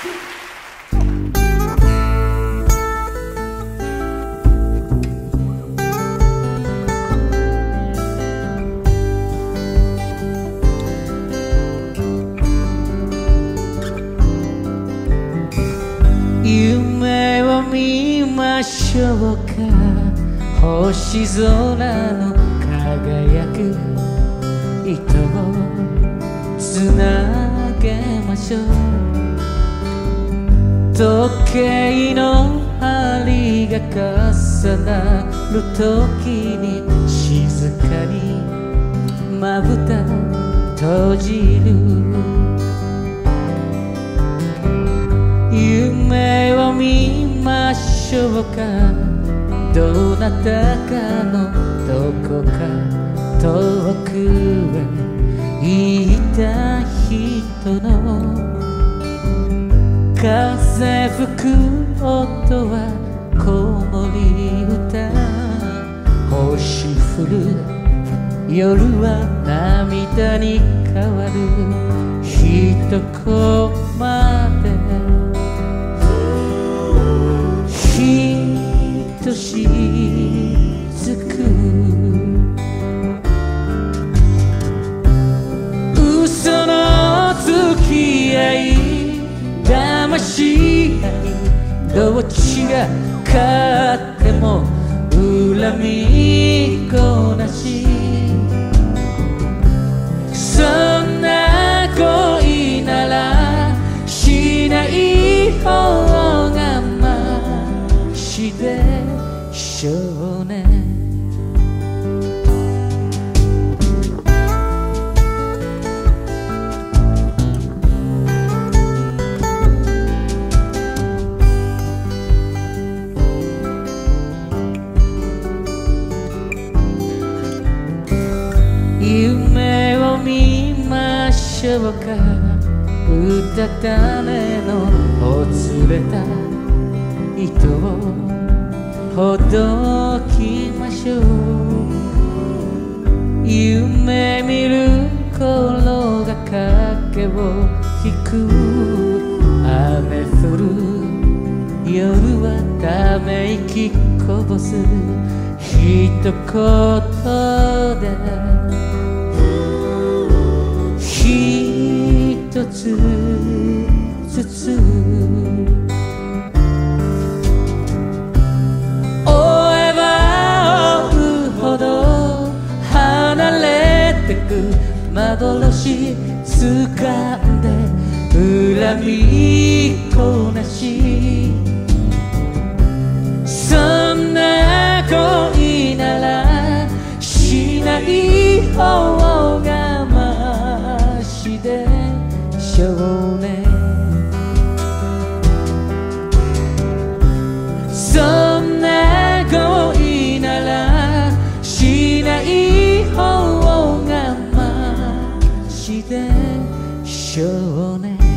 夢を見ましょうか、星空の輝く糸をつなげましょう。時計の針が重なる時に静かにまぶた閉じる。夢を見ましょうか、どなたかのどこか遠くへ行った人の風吹く音は子守歌、星降る夜は涙に変わる。一コマでひとしずく嘘の付き合い騙し合い、どっちが勝っても恨みっこなし。そんな恋ならしない方がましでしょうね。夢を見ましょうか、うたた寝のほつれた糸をほどきましょう。夢見る頃が影を引く。雨降る夜はため息こぼす一言で一つずつ追えば追うほど離れてく。幻掴んで恨みっこなし。そんな恋ならしない方がましでしょうね。そんな恋ならしない方がましでしょうね。